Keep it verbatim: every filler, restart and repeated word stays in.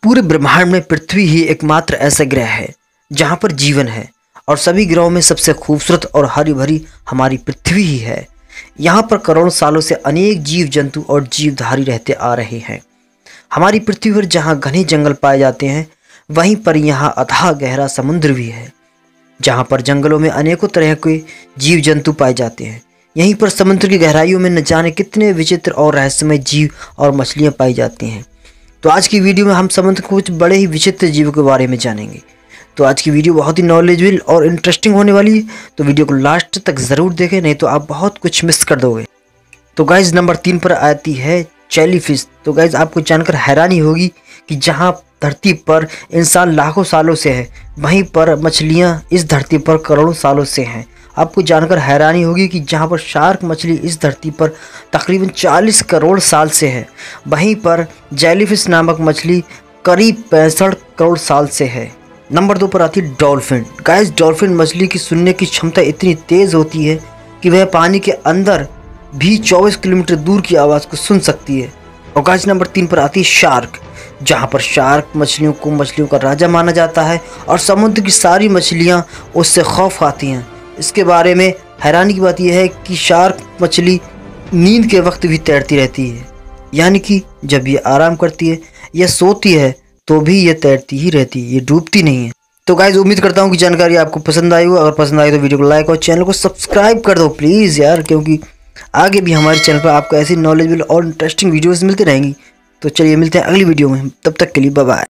पूरे ब्रह्मांड में पृथ्वी ही एकमात्र ऐसा ग्रह है जहाँ पर जीवन है और सभी ग्रहों में सबसे खूबसूरत और हरी भरी हमारी पृथ्वी ही है। यहाँ पर करोड़ों सालों से अनेक जीव जंतु और जीवधारी रहते आ रहे हैं। हमारी पृथ्वी पर जहाँ घने जंगल पाए जाते हैं वहीं पर यहाँ अथाह गहरा समुद्र भी है जहाँ पर जंगलों में अनेकों तरह के जीव जंतु पाए जाते हैं। यहीं पर समुद्र की गहराइयों में न जाने कितने विचित्र और रहस्यमय जीव और मछलियाँ पाई जाती हैं। तो आज की वीडियो में हम समुद्र के कुछ बड़े ही विचित्र जीवों के बारे में जानेंगे। तो आज की वीडियो बहुत ही नॉलेजेबल और इंटरेस्टिंग होने वाली है, तो वीडियो को लास्ट तक ज़रूर देखें, नहीं तो आप बहुत कुछ मिस कर दोगे। तो गाइज नंबर तीन पर आती है जेलीफिश। तो गाइज आपको जानकर हैरानी होगी कि जहाँ धरती पर इंसान लाखों सालों से है वहीं पर मछलियाँ इस धरती पर करोड़ों सालों से हैं। आपको जानकर हैरानी होगी कि जहाँ पर शार्क मछली इस धरती पर तकरीबन चालीस करोड़ साल से है वहीं पर जेलीफिश नामक मछली करीब पैंसठ करोड़ साल से है। नंबर दो पर आती है डॉल्फिन। गाइस डॉल्फिन मछली की सुनने की क्षमता इतनी तेज़ होती है कि वह पानी के अंदर भी चौबीस किलोमीटर दूर की आवाज़ को सुन सकती है। और गाइस नंबर तीन पर आती है शार्क, जहाँ पर शार्क मछलियों को मछलियों का राजा माना जाता है और समुद्र की सारी मछलियाँ उससे खौफ खाती हैं। इसके बारे में हैरानी की बात यह है कि शार्क मछली नींद के वक्त भी तैरती रहती है, यानी कि जब ये आराम करती है या सोती है तो भी ये तैरती ही रहती है, ये डूबती नहीं है। तो गाइज उम्मीद करता हूँ कि जानकारी आपको पसंद आई हो। अगर पसंद आई तो वीडियो को लाइक और चैनल को सब्सक्राइब कर दो प्लीज़ यार, क्योंकि आगे भी हमारे चैनल पर आपको ऐसी नॉलेजेबल और इंटरेस्टिंग वीडियोज़ मिलती रहेंगी। तो चलिए मिलते हैं अगली वीडियो में, तब तक के लिए बाय बाय।